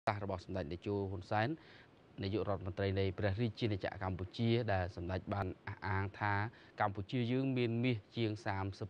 តារបស់សម្ដេចតេជោហ៊ុនសែននាយករដ្ឋមន្ត្រីនៃព្រះរាជាណាចក្រកម្ពុជាដែលសម្ដេចបានអះអាងថាកម្ពុជាយើងមានមាសជាង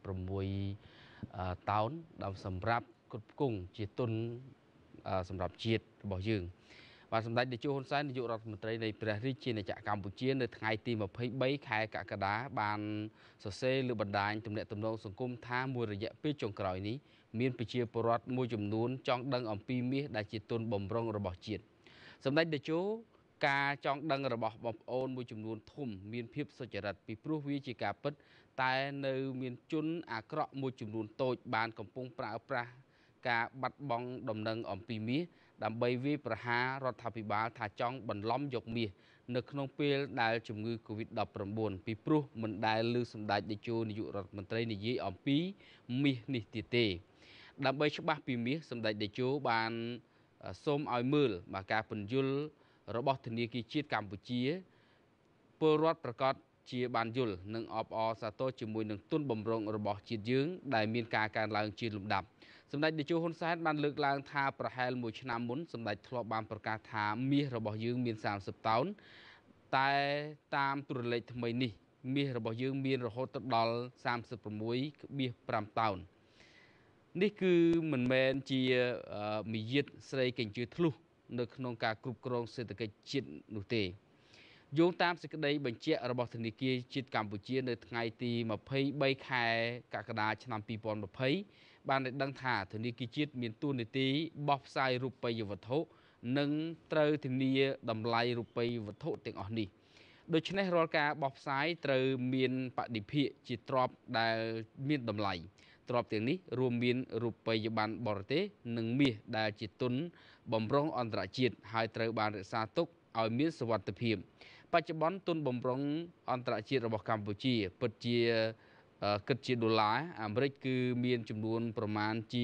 36តោនដែលសម្រាប់គ្រប់គង់ជាទុនសម្រាប់ជាតិរបស់យើងបាទសម្ដេចតេជោហ៊ុនសែននាយករដ្ឋមន្ត្រីនៃព្រះរាជាណាចក្រកម្ពុជានៅថ្ងៃទី23ខែកក្កដាបានសរសេរលើបណ្ដាញទំនាក់ទំនងសង្គមថាមួយរយៈពេលចុងក្រោយនេះមានប្រជាពលរដ្ឋមួយចំនួនចង់ដឹងអំពីមាសដែលជាទុនបម្រុងរបស់ជាតិសម្ដេចតេជោការចង់ដឹងរបស់បងប្អូនមួយចំនួនធំមានភាពសុចរិតពីព្រោះវាជាការពិតតែនៅមានជនអាក្រក់មួយចំនួនតូចបានកំពុងប្រើប្រាស់ការបាត់បង់ដំណឹងអំពីមាសដើម្បីវាយប្រហាររដ្ឋាភិបាលថាចង់បន្លំយកមាសនៅក្នុងពេលដែលជំងឺ Covid-19 ពីព្រោះមិនដែលលើសម្ដេចតេជោនាយករដ្ឋមន្ត្រីនិយាយអំពីមាសនេះទៀតទេដើម្បីច្បាស់ពីមាសសម្ដេចតេជោបានសូមឲ្យមើលមកការពន្យល់របស់ធនាគារជាតិកម្ពុជាពលរដ្ឋប្រកាសជាបានយល់និងអបអរសាទរជាមួយនឹងទុនបម្រុងរបស់ជាតិយើងដែលមានការកើនឡើងជាលំដាប់សម្ដេចតេជោហ៊ុនសែនបានលើកឡើងថាប្រហែល1ឆ្នាំមុនសម្ដេចធ្លាប់បានប្រកាសថាមាសរបស់យើងមាន30តោនតែតាមទូរលេខថ្មីនេះមាសរបស់យើងមានរហូតដល់36.5តោននេះគឺមិនមែនជាមាយាទស្រីកញ្ជឿធ្លុះនៅក្នុងការគ្រប់គ្រងសេដ្ឋកិច្ចជាតិនោះទេយោងតាមសេចក្តីបញ្ជាក់របស់ធនាគារជាតិកម្ពុជានៅថ្ងៃទី23ខែកក្កដាឆ្នាំ2020បានได้ដឹងថាធនាគារជាតិមានតួនាទីបោះផ្សាយរូបិយវត្ថុនិងត្រូវធានាតម្លៃរូបិយវត្ថុទាំងអស់នេះដូច្នេះរាល់ការបោះផ្សាយត្រូវមានបដិភាគជាទ្រព្យដែលមានតម្លៃទ្រព្យទាំងនេះរួមមានរូបិយប័ណ្ណបរទេសនិងមាសដែលជាទុនបម្រុងអន្តរជាតិហើយត្រូវបានរក្សាទុកឲ្យមានសុវត្ថិភាពបច្ចុប្បន្នទុនបម្រុងអន្តរជាតិរបស់កម្ពុជាពិតជាគិតជាដុល្លារអាមេរិកគឺមានចំនួនប្រមាណជា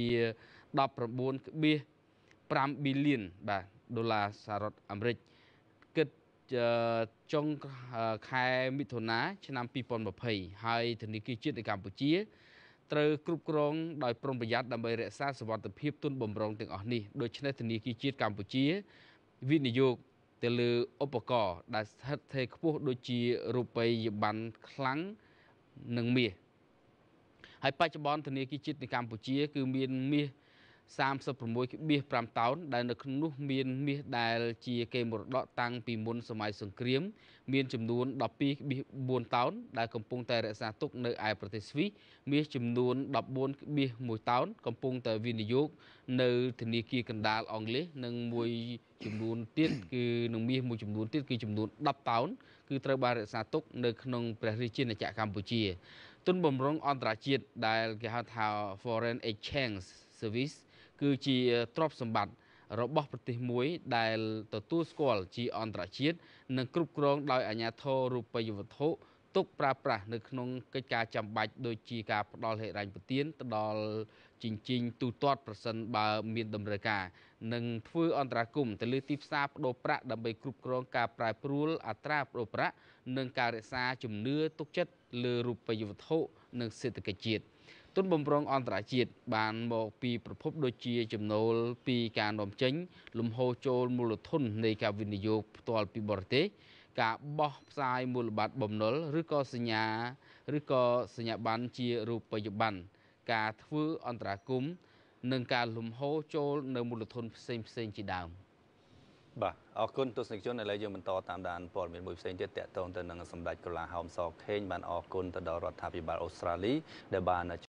19.5 ប៊ីលានបាទដុល្លារសហរដ្ឋអាមេរិកគិតចុងខែមិថុនាឆ្នាំ2020ហើយធនាគារជាតិនៃកម្ពុជាត្រូវគ្រប់គ្រងដោយប្រុងប្រយ័ត្នដើម្បីរក្សាសុវត្ថិភាពទុនបម្រុងទាំងអស់នេះដូច្នេះធនាគារជាតិកម្ពុជាវិនិយោគទៅលើឧបករណ៍ដែលស្ថិតស្ថេរខ្ពស់ដូចជារូបិយប័ណ្ណខ្លាំងនិងមាសហើយបច្ចុប្បន្នធនាគារជាតិនៃកម្ពុជាគឺមានមាស36.5តោនដែលនៅក្នុងនោះមានមាសដែលជាកេរមរតកតាំងពីមុនសម័យសង្គ្រាមមានចំនួន12.4តោនដែលកំពុងតែរក្សាទុកនៅឯប្រទេសស្វីសមាសចំនួន14.1តោនកំពុងតែវិនិយោគនៅធនាគារកណ្ដាលអង់គ្លេសនិងមួយចំនួនទៀតគឺនឹងមាសមួយចំនួនទៀតគឺចំនួន10តោនគឺត្រូវបានរក្សាទុកនៅក្នុងព្រះរាជាណាចក្រកម្ពុជាទុនបម្រុងអន្តរជាតិដែលគេហៅថា Foreign Exchange Service គឺជាទ្រព្យសម្បត្តិរបស់ប្រទេសមួយដែលទទួលស្គាល់ជាអន្តរជាតិនិងគ្រប់គ្រងដោយអាជ្ញាធររូបិយវត្ថុទុកប្រើប្រាស់នៅក្នុងកិច្ចការចាំបាច់ដូចជាការផ្ដល់ហិរញ្ញប្បទានទៅដល់ជញ្ជីងទូទាត់ប្រសិនបើមានតម្រូវការនិងធ្វើអន្តរាគមន៍ទៅលើទីផ្សារប្តូរប្រាក់ដើម្បីគ្រប់គ្រងការប្រែប្រួលអត្រាប្តូរប្រាក់និងការរក្សាជំនឿទុកចិត្តលើរូបិយវត្ថុនិងសេដ្ឋកិច្ចជាតិទុនបម្រុងអន្តរជាតិបានមកពីប្រភពដូចជាចំណូលពីការនាំចេញលំហូរចូលមូលធននៃការវិនិយោគផ្ទាល់ពីបរទេសការបោះផ្សាយមូលបត្របំណុលឬក៏សញ្ញាប័ណ្ណជារូបិយប័ណ្ណការធ្វើអន្តរាគមន៍និងការលំហូរចូលនៅមូលធនផ្សេងជាដើមបាទអរគុណទស្សនិកជនឥឡូវយើងបន្តតាមដានព័ត៌មានមួយផ្សេងទៀតតកតងទៅនឹងសម្ដេចកូឡាហោមសខេងបានអរគុណទៅដល់រដ្ឋាភិបាលអូស្ត្រាលីដែលបាន